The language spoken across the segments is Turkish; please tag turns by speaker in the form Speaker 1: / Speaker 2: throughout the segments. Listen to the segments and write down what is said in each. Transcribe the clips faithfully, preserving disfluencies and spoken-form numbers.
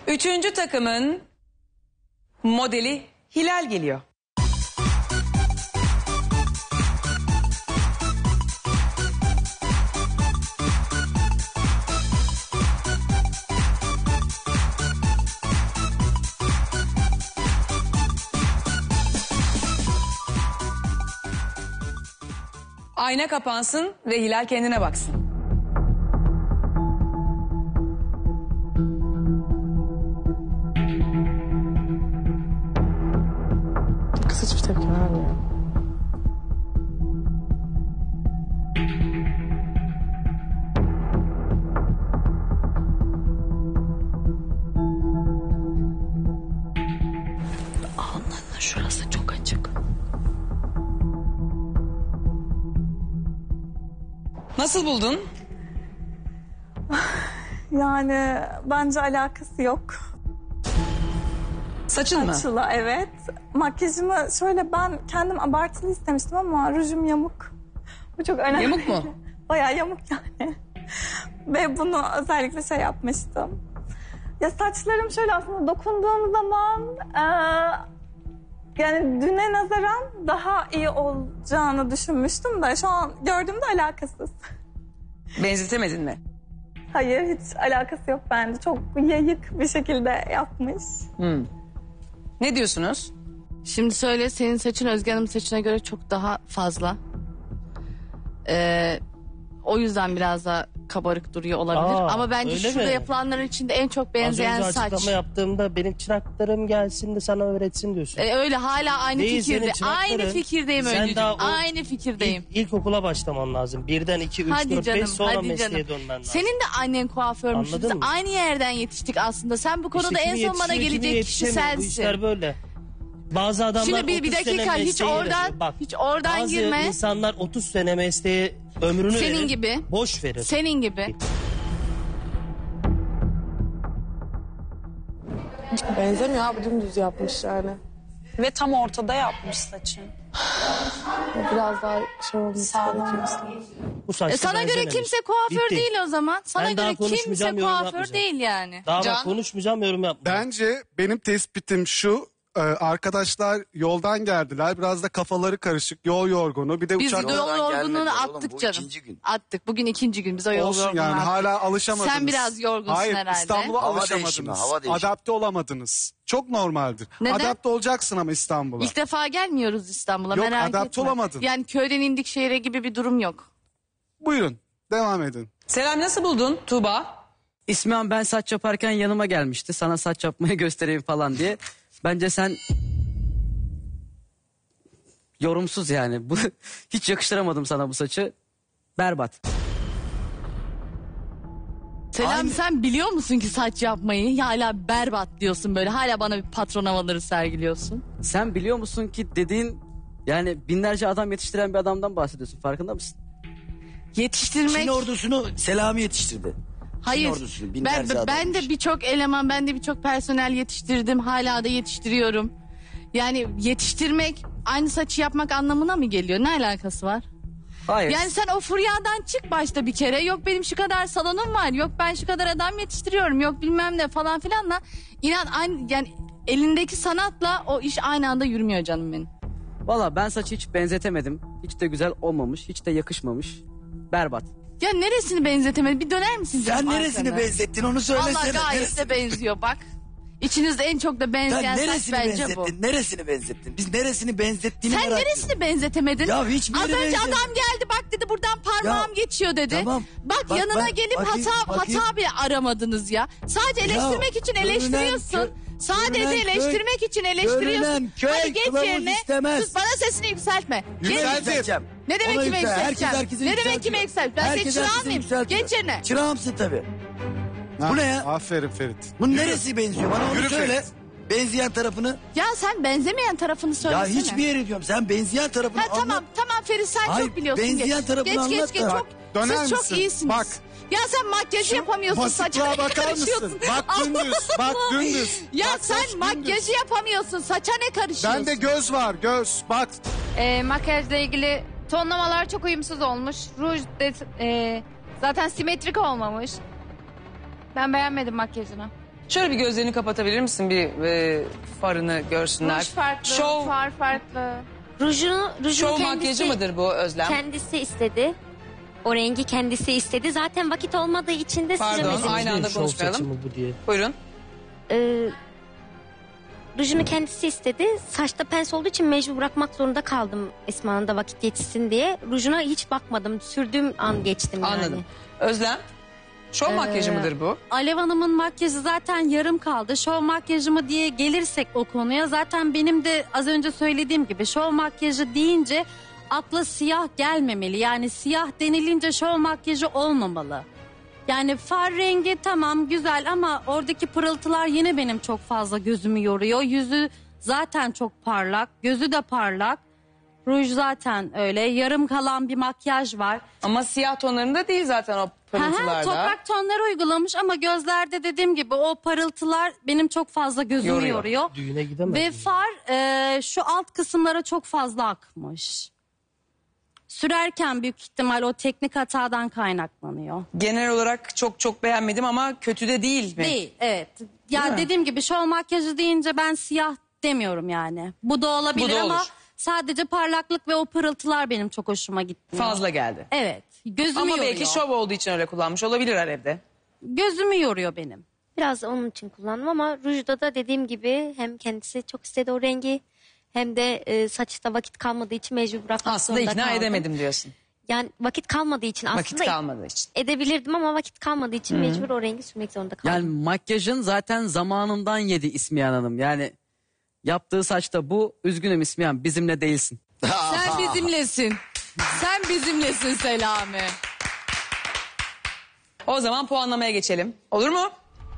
Speaker 1: Üçüncü takımın modeli Hilal geliyor. Ayna kapansın ve Hilal kendine baksın.
Speaker 2: Kız hiçbir tepki vermiyor.
Speaker 3: Alnının şurası çok açık.
Speaker 1: Nasıl buldun?
Speaker 4: Yani bence alakası yok.
Speaker 1: Saçın mı?
Speaker 4: Saçla evet. Makyajımı şöyle ben kendim abartılı istemiştim ama rujum yamuk. Bu çok önemli.
Speaker 1: Yamuk mu?
Speaker 4: Bayağı yamuk yani. Ve bunu özellikle şey yapmıştım. Ya saçlarım şöyle aslında dokunduğum zaman e, yani düne nazaran daha iyi olacağını düşünmüştüm de şu an gördüğümde alakasız.
Speaker 1: Benzetemedin mi?
Speaker 4: Hayır hiç alakası yok bence. Çok yayık bir şekilde yapmış.
Speaker 1: Hmm. Ne diyorsunuz?
Speaker 3: Şimdi söyle, senin saçın Özge Hanım'ın saçına göre çok daha fazla. Ee, o yüzden biraz daha kabarık duruyor olabilir.
Speaker 5: Aa,
Speaker 3: Ama bence
Speaker 5: öyle
Speaker 3: şurada
Speaker 5: mi?
Speaker 3: yapılanların içinde en çok benzeyen
Speaker 5: Az önce
Speaker 3: saç.
Speaker 5: açıklama yaptığımda benim çıraklarım gelsin de sana öğretsin diyorsun.
Speaker 3: Ee, öyle hala aynı
Speaker 5: Değil,
Speaker 3: fikirde.
Speaker 5: senin çırakların.
Speaker 3: Aynı fikirdeyim
Speaker 5: Sen
Speaker 3: Öncücüğüm.
Speaker 5: daha o
Speaker 3: Aynı fikirdeyim.
Speaker 5: İlk, ilkokula başlaman lazım. Birden iki, üç,
Speaker 3: Hadi
Speaker 5: dört,
Speaker 3: canım,
Speaker 5: beş sonra
Speaker 3: hadi
Speaker 5: mesleğe
Speaker 3: canım.
Speaker 5: dönmen lazım.
Speaker 3: Senin de annen kuaförmüş.
Speaker 5: Anladın
Speaker 3: Biz
Speaker 5: mı?
Speaker 3: aynı yerden yetiştik aslında. Sen bu konuda
Speaker 5: İşte
Speaker 3: en
Speaker 5: kimi
Speaker 3: son bana
Speaker 5: yetişiyor, kimi
Speaker 3: gelecek kişi
Speaker 5: yetişemiyor. Bu
Speaker 3: sensin.
Speaker 5: işler böyle. Bazı adamlar
Speaker 3: Şimdi bir- bir
Speaker 5: otuz sene
Speaker 3: dakika, hiç
Speaker 5: mesleği
Speaker 3: oradan-
Speaker 5: yaşıyor. Bak,
Speaker 3: hiç oradan
Speaker 5: bazı
Speaker 3: girme.
Speaker 5: insanlar otuz sene mesleğe ömrünü
Speaker 3: Senin
Speaker 5: verir,
Speaker 3: gibi.
Speaker 5: boş verir.
Speaker 3: Senin gibi.
Speaker 2: Benzemiyor abi, dümdüz yapmış yani.
Speaker 6: Ve tam ortada yapmış saçını.
Speaker 2: Biraz daha şey olması
Speaker 6: Sağlam.
Speaker 2: gerekiyor.
Speaker 5: Bu saçta
Speaker 3: E sana göre
Speaker 5: benzememiş.
Speaker 3: kimse kuaför
Speaker 5: Bitti.
Speaker 3: değil o zaman. Sana
Speaker 5: Ben daha
Speaker 3: göre kimse
Speaker 5: konuşmayacağım, yorum
Speaker 3: kuaför
Speaker 5: yapmayacağım.
Speaker 3: değil yani.
Speaker 5: Daha
Speaker 1: Can?
Speaker 5: bak konuşmayacağım, yorum yapmayacağım.
Speaker 7: Bence benim tespitim şu. e, Arkadaşlar yoldan geldiler. Biraz da kafaları karışık. Yol yorgunu. Bir de
Speaker 3: Biz
Speaker 7: uçak
Speaker 3: yol
Speaker 8: Yoldan
Speaker 3: yorgunluğunu
Speaker 8: gelmediler oğlum,
Speaker 3: attık
Speaker 8: bu
Speaker 3: canım.
Speaker 8: ikinci gün.
Speaker 3: Attık. Bugün ikinci gün. Biz o yol
Speaker 7: olsun
Speaker 3: yorgunluğunu
Speaker 7: yani
Speaker 3: attık.
Speaker 7: hala alışamadınız.
Speaker 3: Sen biraz yorgunsun
Speaker 7: Hayır,
Speaker 3: herhalde.
Speaker 7: İstanbul'a
Speaker 8: Hava
Speaker 7: alışamadınız.
Speaker 8: değişimi, hava değişimi.
Speaker 7: Adapte olamadınız. Çok normaldir.
Speaker 3: Neden?
Speaker 7: Adapte olacaksın ama İstanbul'a.
Speaker 3: İlk defa gelmiyoruz İstanbul'a,
Speaker 7: Yok,
Speaker 3: merak
Speaker 7: adapte
Speaker 3: etme.
Speaker 7: olamadın.
Speaker 3: Yani köyden indik şehre gibi bir durum yok.
Speaker 7: Buyurun devam edin.
Speaker 1: Selam, nasıl buldun Tuğba?
Speaker 9: İsmihan ben saç yaparken yanıma gelmişti. Sana saç yapmayı göstereyim falan diye. Bence sen yorumsuz yani. Bu hiç yakıştıramadım sana bu saçı. Berbat.
Speaker 3: Selam,
Speaker 8: Aynı-
Speaker 3: sen biliyor musun ki saç yapmayı? Ya hala berbat diyorsun böyle. Hala bana bir patron havaları sergiliyorsun.
Speaker 9: Sen biliyor musun ki dediğin yani binlerce adam yetiştiren bir adamdan bahsediyorsun. Farkında mısın?
Speaker 3: Yetiştirmek...
Speaker 8: Çin ordusunu Selami yetiştirdi.
Speaker 3: Hayır.
Speaker 8: ordusunu,
Speaker 3: Ben,
Speaker 8: binlerce
Speaker 3: ben
Speaker 8: adam
Speaker 3: de
Speaker 8: yetiştirdi.
Speaker 3: birçok eleman, ben de birçok personel yetiştirdim. Hala da yetiştiriyorum. Yani yetiştirmek aynı saçı yapmak anlamına mı geliyor? Ne alakası var?
Speaker 9: Hayır.
Speaker 3: Yani sen o furyadan çık başta bir kere. Yok benim şu kadar salonum var. Yok ben şu kadar adam yetiştiriyorum. Yok bilmem ne falan filanla. İnan aynı, yani elindeki sanatla o iş aynı anda yürümüyor canım benim.
Speaker 9: Valla ben saçı hiç benzetemedim. Hiç de güzel olmamış. Hiç de yakışmamış. Berbat.
Speaker 3: Ya neresini benzetemedin? Bir döner misin
Speaker 8: Sen
Speaker 3: canım
Speaker 8: neresini
Speaker 3: arkana?
Speaker 8: benzettin onu söylesene.
Speaker 3: Allah gayet
Speaker 8: Neresini-
Speaker 3: de benziyor bak. İçinizde en çok da
Speaker 8: Sen
Speaker 3: benzeyen saç
Speaker 8: neresini
Speaker 3: bence bu.
Speaker 8: benzettin? Neresini benzettin? Biz neresini benzettiğini
Speaker 3: Sen
Speaker 8: merak
Speaker 3: neresini
Speaker 8: ediyorum.
Speaker 3: benzetemedin?
Speaker 8: Ya hiçbir
Speaker 3: Az
Speaker 8: yere
Speaker 3: önce
Speaker 8: benzet-
Speaker 3: adam geldi bak dedi buradan parmağım
Speaker 8: Ya,
Speaker 3: geçiyor dedi.
Speaker 8: tamam.
Speaker 3: Bak,
Speaker 8: Bak,
Speaker 3: yanına
Speaker 8: bak,
Speaker 3: gelip
Speaker 8: bakayım,
Speaker 3: hata
Speaker 8: bakayım.
Speaker 3: hata bile aramadınız ya. Sadece eleştirmek için
Speaker 8: görünen
Speaker 3: eleştiriyorsun.
Speaker 8: kö-
Speaker 3: Sadece
Speaker 8: görünen köy-
Speaker 3: eleştirmek için eleştiriyorsun.
Speaker 8: görünen köy
Speaker 3: Hadi geç
Speaker 8: kılavuz
Speaker 3: yerine.
Speaker 8: istemez.
Speaker 3: Sus, bana sesini yükseltme. Geç.
Speaker 8: Yükselteceğim.
Speaker 3: Ne demek
Speaker 8: Ona
Speaker 3: kime
Speaker 8: yüksel-
Speaker 3: yükselteceğim?
Speaker 8: Herkes herkesi
Speaker 3: Ne demek
Speaker 8: yükseltiyor.
Speaker 3: kime yükselt? Ben senin
Speaker 8: Herkes
Speaker 3: çırağın
Speaker 8: herkesi
Speaker 3: mıyım?
Speaker 8: yükseltiyor.
Speaker 3: Geç yerine.
Speaker 8: Çırağımsın tabii.
Speaker 7: Ha,
Speaker 8: Bu ne ya?
Speaker 7: Aferin Ferit.
Speaker 8: Bunun
Speaker 7: Yürü.
Speaker 8: neresi benziyor? Bana onu
Speaker 7: Yürü
Speaker 8: söyle.
Speaker 7: Ferit.
Speaker 8: Benzeyen tarafını.
Speaker 3: Ya sen benzemeyen tarafını
Speaker 8: Ya
Speaker 3: söylesene.
Speaker 8: hiçbir yere diyorum. Sen benzeyen tarafını
Speaker 3: Ha,
Speaker 8: anlat.
Speaker 3: tamam tamam Ferit sen
Speaker 8: Hayır,
Speaker 3: çok biliyorsun.
Speaker 8: benzeyen
Speaker 3: geç.
Speaker 8: tarafını
Speaker 3: geç, geç,
Speaker 8: anlat
Speaker 3: geç,
Speaker 8: da.
Speaker 3: çok,
Speaker 7: Döner
Speaker 3: siz çok
Speaker 7: misin?
Speaker 3: iyisiniz.
Speaker 7: Bak.
Speaker 3: Ya sen makyajı yapamıyorsun, saçına
Speaker 7: Basıklığa
Speaker 3: ne
Speaker 7: bakar
Speaker 3: karışıyorsun?
Speaker 7: mısın? Bak dümdüz, bak dümdüz.
Speaker 3: Ya
Speaker 7: Bak, saç
Speaker 3: sen makyajı yapamıyorsun, saça ne karışıyorsun?
Speaker 7: Bende göz var, göz. Bak.
Speaker 10: E, makyajla ilgili tonlamalar çok uyumsuz olmuş. Ruj de, e, zaten simetrik olmamış. Ben beğenmedim makyajını.
Speaker 1: Şöyle bir gözlerini kapatabilir misin? Bir e, farını görsünler.
Speaker 10: Ruj farklı,
Speaker 1: Şov,
Speaker 10: far farklı.
Speaker 11: Rujunu, rujunu
Speaker 1: şov
Speaker 11: kendisi,
Speaker 1: makyajı mıdır bu Özlem?
Speaker 11: kendisi istedi. O rengi kendisi istedi. Zaten vakit olmadığı için de
Speaker 1: Pardon,
Speaker 11: süremedim.
Speaker 1: aynı anda
Speaker 5: Şov
Speaker 1: konuşmayalım.
Speaker 5: saçı mı bu diye.
Speaker 1: Buyurun.
Speaker 11: Ee, rujunu kendisi istedi. Saçta pens olduğu için mecbur bırakmak zorunda kaldım Esma Hanım'da vakit yetişsin diye. Rujuna hiç bakmadım. Sürdüğüm an geçtim yani.
Speaker 1: Anladım. Özlem, şov
Speaker 3: Ee,
Speaker 1: makyajı mıdır bu?
Speaker 3: Alev Hanım'ın makyajı zaten yarım kaldı. Şov makyajı mı diye gelirsek o konuya, zaten benim de az önce söylediğim gibi şov makyajı deyince akla siyah gelmemeli. Yani siyah denilince şov makyajı olmamalı. Yani far rengi tamam güzel ama oradaki pırıltılar yine benim çok fazla gözümü yoruyor. Yüzü zaten çok parlak, gözü de parlak. Ruj zaten öyle. Yarım kalan bir makyaj var.
Speaker 1: Ama siyah tonlarında değil zaten o
Speaker 3: Aha,
Speaker 1: pırıltılarda.
Speaker 3: toprak tonları uygulamış ama gözlerde dediğim gibi o parıltılar benim çok fazla gözümü
Speaker 1: Yoruyor.
Speaker 3: yoruyor.
Speaker 5: Düğüne gidemez.
Speaker 3: Ve
Speaker 5: mi?
Speaker 3: far e, şu alt kısımlara çok fazla akmış. Sürerken büyük ihtimal o teknik hatadan kaynaklanıyor.
Speaker 1: Genel olarak çok çok beğenmedim ama kötü de değil mi?
Speaker 3: Değil, evet. Ya
Speaker 1: Değil mi?
Speaker 3: dediğim gibi şov makyajı deyince ben siyah demiyorum yani. Bu da olabilir
Speaker 1: Bu da
Speaker 3: ama
Speaker 1: olur.
Speaker 3: sadece parlaklık ve o pırıltılar benim çok hoşuma gitti.
Speaker 1: Fazla geldi.
Speaker 3: Evet. Gözümü
Speaker 1: Ama
Speaker 3: yoruyor.
Speaker 1: belki şov olduğu için öyle kullanmış olabilir evde.
Speaker 3: Gözümü yoruyor benim.
Speaker 11: Biraz da onun için kullandım ama rujda da dediğim gibi hem kendisi çok istedi o rengi hem de e, saçta vakit kalmadığı için mecbur bırakmak
Speaker 1: Aslında
Speaker 11: zorunda
Speaker 1: ikna
Speaker 11: kaldım.
Speaker 1: edemedim diyorsun.
Speaker 11: Yani vakit kalmadığı için aslında
Speaker 1: Vakit kalmadığı için.
Speaker 11: edebilirdim ama vakit kalmadığı için mecbur o rengi sürmek zorunda kaldım.
Speaker 9: Yani makyajın zaten zamanından yedi İsmihan Hanım. Yani yaptığı saçta bu. Üzgünüm İsmihan, bizimle değilsin.
Speaker 1: Sen bizimlesin. Sen bizimlesin Selami. O zaman puanlamaya geçelim. Olur mu?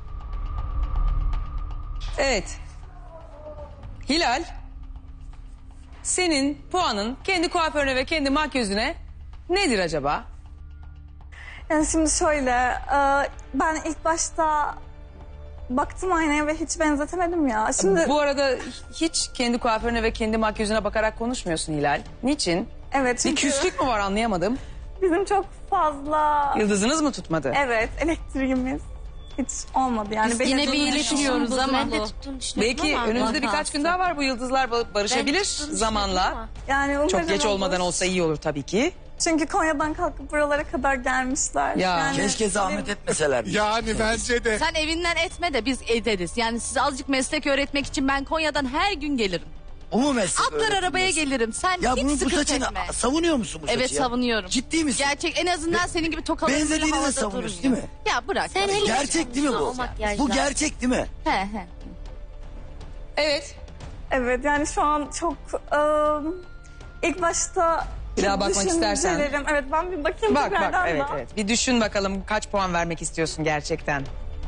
Speaker 1: Evet. Hilal, senin puanın kendi kuaförüne ve kendi makyözüne nedir acaba?
Speaker 4: Yani şimdi şöyle, e, ben ilk başta baktım aynaya ve hiç benzetemedim ya. Şimdi
Speaker 1: Bu arada hiç kendi kuaförüne ve kendi makyözüne bakarak konuşmuyorsun Hilal. Niçin?
Speaker 4: evet
Speaker 1: Bir
Speaker 4: çünkü
Speaker 1: küslük mü var anlayamadım.
Speaker 4: bizim çok fazla
Speaker 1: Yıldızınız mı tutmadı?
Speaker 4: evet elektriğimiz hiç olmadı yani.
Speaker 3: Biz
Speaker 4: Benim
Speaker 3: yine
Speaker 4: canım
Speaker 3: bir
Speaker 4: yanıyor.
Speaker 3: iyileşmiyoruz ama
Speaker 11: Ben de
Speaker 3: bu.
Speaker 11: tuttuğunu düşünüyorum
Speaker 1: Belki
Speaker 11: ama
Speaker 1: önümüzde
Speaker 3: vakası.
Speaker 1: birkaç gün daha var, bu yıldızlar ba-
Speaker 11: ben
Speaker 1: barışabilir
Speaker 11: tuttuğunu
Speaker 1: zamanla.
Speaker 11: düşünüyorum ama.
Speaker 4: Yani umarım
Speaker 1: Çok geç
Speaker 4: olur.
Speaker 1: olmadan olsa iyi olur tabii ki.
Speaker 4: Çünkü Konya'dan kalkıp buralara kadar gelmişler.
Speaker 1: Ya.
Speaker 4: Yani
Speaker 8: Keşke zahmet etmeseler.
Speaker 7: Yani bence de.
Speaker 3: Sen evinden etme de biz ederiz. Yani size azıcık meslek öğretmek için ben Konya'dan her gün gelirim.
Speaker 8: O mu meslek
Speaker 3: Atlar
Speaker 8: öğretim
Speaker 3: arabaya
Speaker 8: meslek?
Speaker 3: gelirim. Sen
Speaker 8: Ya
Speaker 3: hiç
Speaker 8: bunu bu
Speaker 3: sıkıntı
Speaker 8: saçını
Speaker 3: etme.
Speaker 8: savunuyor musun bu saçı
Speaker 3: Evet
Speaker 8: ya?
Speaker 3: savunuyorum.
Speaker 8: Ciddi misin?
Speaker 3: Gerçek en azından senin gibi tokaların böyle
Speaker 8: Benzediğini de
Speaker 3: havada
Speaker 8: savunuyorsun
Speaker 3: durmuyor.
Speaker 8: değil mi?
Speaker 3: Ya bırak.
Speaker 11: Sen hele
Speaker 8: Gerçek değil mi
Speaker 11: o
Speaker 8: bu?
Speaker 11: makyajlar.
Speaker 8: Bu gerçek değil mi?
Speaker 3: He he.
Speaker 1: Evet.
Speaker 4: Evet yani şu an çok ıı, ilk başta
Speaker 1: Bir daha bakmak istersen.
Speaker 4: düşüncelerim- Evet ben bir bakayım
Speaker 1: Bak bak
Speaker 4: tekrardan
Speaker 1: evet
Speaker 4: da.
Speaker 1: evet. Bir düşün bakalım kaç puan vermek istiyorsun gerçekten.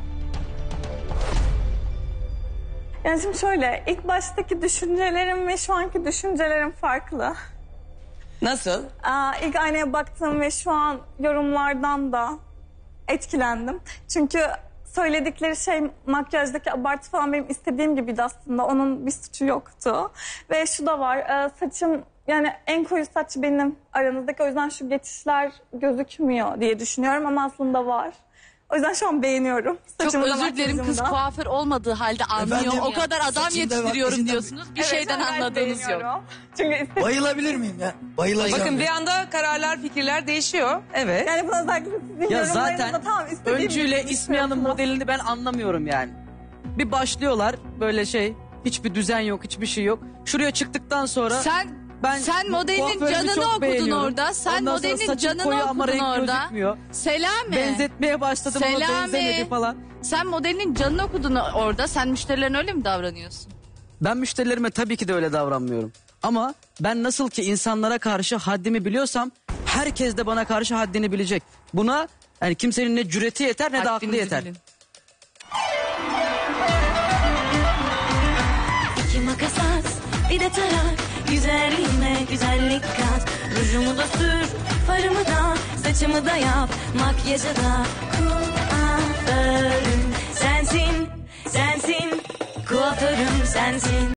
Speaker 4: Yani şimdi şöyle ilk baştaki düşüncelerim ve şu anki düşüncelerim farklı.
Speaker 1: Nasıl?
Speaker 4: Aa, ilk aynaya baktım ve şu an yorumlardan da etkilendim. Çünkü söyledikleri şey makyajdaki abartı falan benim istediğim gibiydi aslında. Onun bir suçu yoktu. Ve şu da var e, saçım yani en koyu saç benim aranızdaki. O yüzden şu geçişler gözükmüyor diye düşünüyorum ama aslında var. O yüzden şu an beğeniyorum.
Speaker 3: Çok
Speaker 4: Saçımı da,
Speaker 3: özür dilerim kız
Speaker 4: makyajımı da.
Speaker 3: kuaför olmadığı halde anlıyor.
Speaker 8: Efendim?
Speaker 3: O kadar adam
Speaker 8: Saçında
Speaker 3: yetiştiriyorum
Speaker 8: makyajında-
Speaker 3: diyorsunuz. Bir
Speaker 4: Evet,
Speaker 3: şeyden
Speaker 4: ben
Speaker 3: anladığınız yok.
Speaker 4: beğeniyorum. Çünkü istediğim
Speaker 8: Bayılabilir miyim ya? Bayılacağım.
Speaker 1: Bakın
Speaker 8: ya.
Speaker 1: bir anda kararlar, fikirler değişiyor. Evet.
Speaker 4: yani bunu özellikle sizin
Speaker 9: Ya
Speaker 4: yorumlarınızda
Speaker 9: zaten
Speaker 4: tamam istediğim
Speaker 9: öncüyle
Speaker 4: gibi
Speaker 9: İsmihan'ın
Speaker 4: düşünüyorsunuz.
Speaker 9: modelini ben anlamıyorum yani. Bir başlıyorlar böyle şey, hiçbir düzen yok, hiçbir şey yok. Şuraya çıktıktan sonra
Speaker 3: Sen
Speaker 9: ben
Speaker 3: sen
Speaker 9: bu
Speaker 3: modelin
Speaker 9: kuaförümü
Speaker 3: canını
Speaker 9: çok
Speaker 3: okudun
Speaker 9: beğeniyorum.
Speaker 3: orada. Sen
Speaker 9: Ondan sonra
Speaker 3: modelin
Speaker 9: saçım
Speaker 3: canını
Speaker 9: koyu ama
Speaker 3: okudun
Speaker 9: renk
Speaker 3: orada.
Speaker 9: gözükmüyor.
Speaker 3: Selami.
Speaker 9: Benzetmeye başladım ama
Speaker 3: Selami.
Speaker 9: benzemedi falan.
Speaker 3: Sen modelin canını okudun orada. Sen müşterilerine öyle mi davranıyorsun?
Speaker 9: Ben müşterilerime tabii ki de öyle davranmıyorum. Ama ben nasıl ki insanlara karşı haddimi biliyorsam herkes de bana karşı haddini bilecek. Buna yani kimsenin ne cüreti yeter ne de aklı
Speaker 3: Haddinizi
Speaker 9: yeter.
Speaker 3: bilin.
Speaker 12: İki makas at, bir de tarak. Güzelliğime güzellik kat. Rujumu da sür, farımı da, saçımı da yap. Makyajı da kuaförüm sensin, sensin. Kuaförüm sensin.